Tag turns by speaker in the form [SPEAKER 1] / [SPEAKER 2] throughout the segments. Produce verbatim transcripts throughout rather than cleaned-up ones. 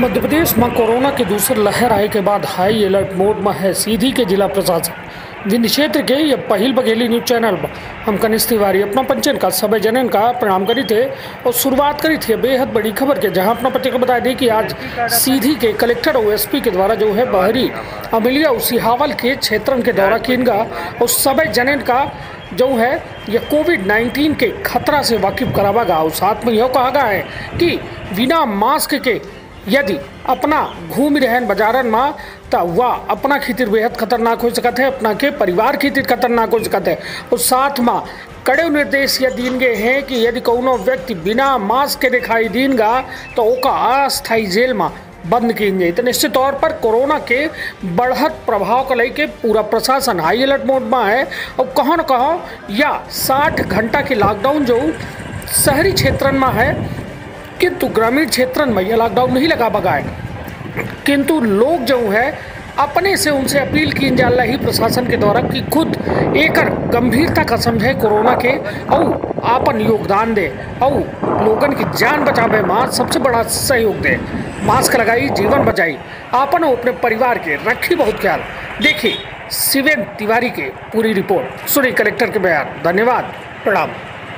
[SPEAKER 1] मध्य प्रदेश में कोरोना की दूसरी लहर आए के बाद हाई अलर्ट मोड में है सीधी के जिला प्रशासन। विंध्य क्षेत्र के ये पहल बघेली न्यूज चैनल पर हम कनिष्ठ तिवारी अपना पंचन का सभी जनन का प्रणाम करी थे और शुरुआत करी थी बेहद बड़ी खबर के, जहां अपना पत्र को बता दी कि आज सीधी के कलेक्टर और एसपी के द्वारा जो है बहरी अमिलिया उसिहावल के क्षेत्र के दौरा किनगा और सभी जनन का जो है ये कोविड नाइन्टीन के खतरा से वाकिफ करावागा। और साथ में यह कहा गया है कि बिना मास्क के यदि अपना घूम रहन बाजारन में तो वह अपना खातिर बेहद खतरनाक हो सकता है, अपना के परिवार खातिर खतरनाक हो सकता है। और साथ में कड़े निर्देश यह दीन गए हैं कि यदि कोनो व्यक्ति बिना मास्क के दिखाई दीनगा तो ओका अस्थायी जेल में बंद की जाए। तो निश्चित तौर पर कोरोना के बढ़त प्रभाव को लेकर पूरा प्रशासन हाई अलर्ट मोड में है और कहाँ न कहाँ या साठ घंटा के लॉकडाउन जो शहरी क्षेत्र में है, किंतु ग्रामीण क्षेत्र में यह लॉकडाउन नहीं लगा बगा है। किंतु लोग जो है अपने से उनसे अपील की जा रही प्रशासन के द्वारा कि खुद एक गंभीरता का समझे कोरोना के और आपन योगदान दे और लोगन की जान बचावे में सबसे बड़ा सहयोग दे। मास्क लगाई, जीवन बचाई, आपन और अपने परिवार के रखी बहुत ख्याल। देखिए शिवेंद्र तिवारी के पूरी रिपोर्ट सुनिए कलेक्टर के बयान। धन्यवाद, प्रणाम।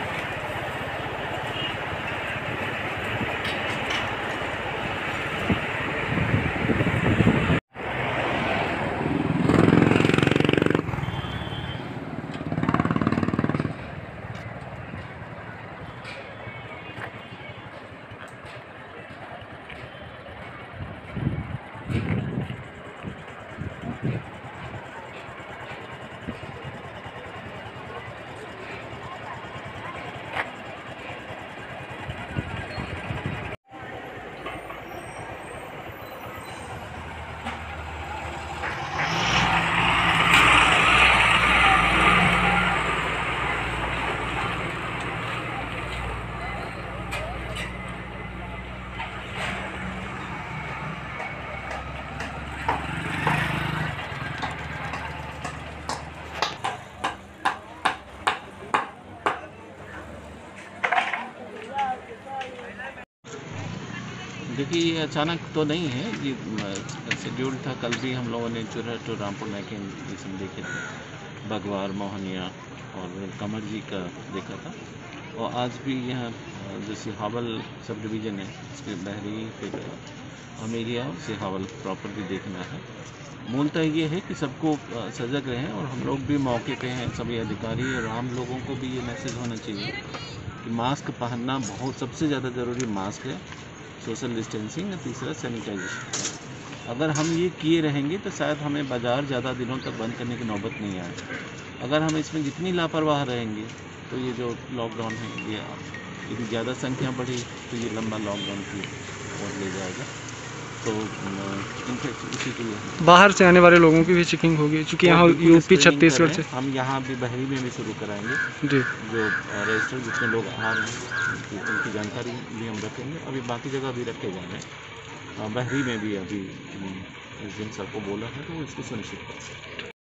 [SPEAKER 2] देखिए ये अचानक तो नहीं है, ये शेड्यूल था। कल भी हम लोगों ने चुरहट तो रामपुर नाके जिसमें देखे थे, बगवार, मोहनिया और कमर जी का देखा था। और आज भी यहाँ जो सिहावल सब डिवीज़न है इसके बहरी पे अमेरिया और सिहावल प्रॉपर भी देखना है। मूलतः ये है कि सबको सजग रहें और हम लोग भी मौके पे हैं, सभी अधिकारी और आम लोगों को भी ये मैसेज होना चाहिए कि मास्क पहनना बहुत सबसे ज़्यादा ज़रूरी मास्क है, सोशल डिस्टेंसिंग, और तीसरा सैनिटाइजेशन। अगर हम ये किए रहेंगे तो शायद हमें बाज़ार ज़्यादा दिनों तक बंद करने की नौबत नहीं आए। अगर हम इसमें जितनी लापरवाह रहेंगे तो ये जो लॉकडाउन है ये यदि ज़्यादा संख्या बढ़ी तो ये लंबा लॉकडाउन की ओर ले जाएगा। तो इनफेक्शन इसी के लिए
[SPEAKER 3] बाहर से आने वाले लोगों की भी चेकिंग होगी, क्योंकि यहाँ यूपी छत्तीसगढ़ से
[SPEAKER 2] हम यहाँ भी बहरी में भी शुरू कराएंगे
[SPEAKER 3] जी।
[SPEAKER 2] जो रजिस्टर जितने लोग आ रहे हैं उनकी, उनकी जानकारी भी हम रखेंगे। अभी बाकी जगह भी रखे जा रहे हैं, बहरी में भी अभी इस दिन सबको बोला है तो वो इसको सुनिश्चित करें।